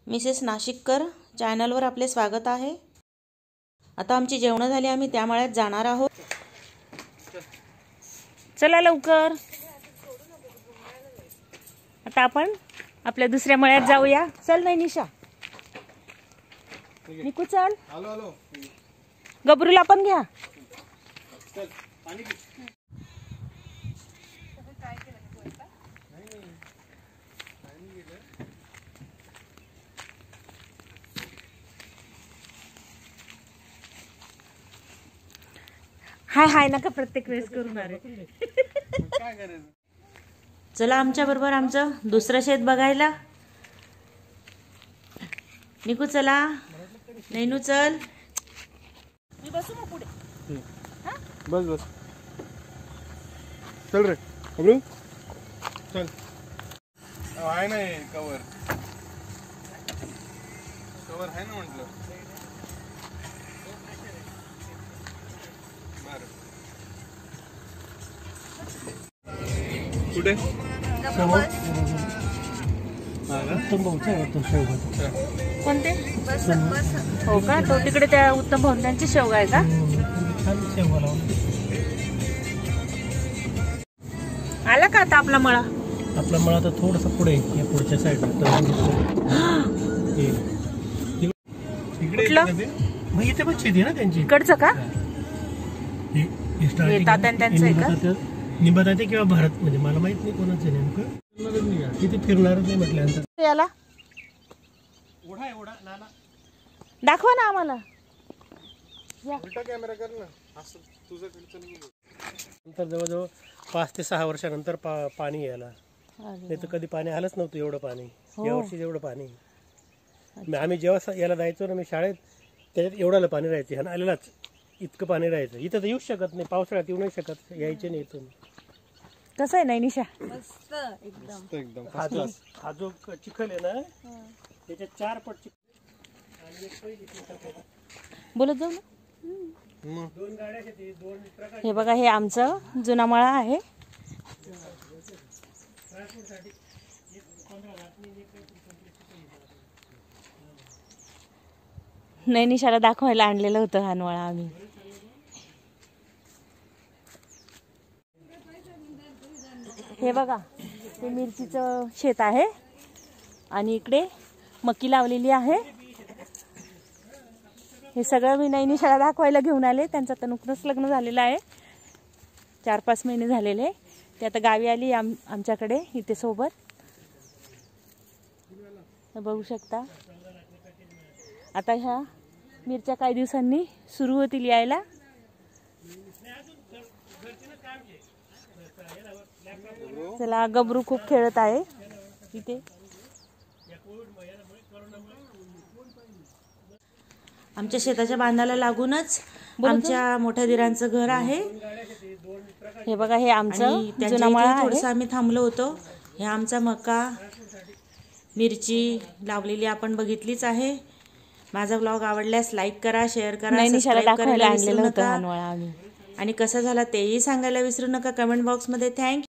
Mrs नाशिककर चॅनलवर आपले स्वागत आहे। आता आमची जेवण झाली, आम्ही त्या मळ्यात जाणार आहोत। चला लवकर, आता आपण आपल्या दुसऱ्या मळ्यात जाऊया। चल नाही निशा, निकू चल। गबरूला पण घ्या। हाय हाय नका प्रत्येक वेळेस करून अरे काय करायचं। चला आमच्या बरोबर आमचं दुसरं शेत बघायला। निकू चला, नैनू चल। मी बसू मग पुढे। बस बस चल रे अबरू चल। आहे ना कवर, कवर आहे ना म्हटलं। कुठे कोणते हो का? तो तिकडे त्या उत्तम भाऊंची शेवगा आहे का? आला का आता आपला मळा? आपला मळा तर थोडासा पुढे या पुढच्या साईडला मग इथे पण शेती ना त्यांची इकडचं का? तात्यांचं आहे का? निंबात आहे किंवा भारत म्हणजे मला माहित नाही कोणाचं नेमकं। किती फिरणार नाही म्हटल्यानंतर याला ओढा ओढा नाला दाखवा ना आम्हाला। उलटा कॅमेरा कर ना, असं तुझ्याकडे नंतर जवळजवळ 5 ते 6 वर्षानंतर पाणी यायला, नाही तर कधी पाणी आलंच नव्हतं एवढं पाणी। या वर्षी एवढं पाणी आम्ही जेव्हा याला जायचो ना, मी शाळेत त्याच्यात एवढं पाणी राहायचं, ह्यानं आलेलाच इतकं पाणी राहायचं। इथं तर येऊच शकत नाही, पावसाळ्यात येऊ नाही शकत, यायचे नाही इथून। कसं आहे नाही निशा? मस्त एकदम। हा जो चिखल आहे ना त्याच्यात 4 पट चिखल बोलत जाऊ ना। 2 गाड्या शेती 2 ट्रक। हे बघा, हे आमचं जुना मळा आहे। नैनिशाला दाखवायला आणलेलं होतं हा मळा आम्ही। हे बघा, ते मिरचीचं शेत आहे आणि इकडे मकी लावलेली आहे। हे सगळं मी नैनिशाला दाखवायला घेऊन आले। त्यांचं तर नुकतंच लग्न झालेलं आहे, 4-5 महिने झालेले। ते आता गावी आली आमच्याकडे इथे सोबत, बघू शकता। आता ह्या मिरच्या काही दिवसांनी सुरू होतील यायला। चला, गबरू खूप खेळत आहे इथे। आमच्या शेताच्या बांधाला लागूनच आमच्या मोठ्या दिरांचं घर आहे। हे बघा, हे आमचं जुना मळा आहे। थोडंसं आम्ही थांबलो होतो। हे आमचा मका मिरची लावलेली आपण बघितलीच आहे। माझा ब्लॉग आवडल्यास लाईक करा, शेअर करा, सबस्क्राइब करायला विसरू नका। आणि कसा झाला तेही सांगायला विसरू नका कमेंट बॉक्समध्ये। थँक्यू।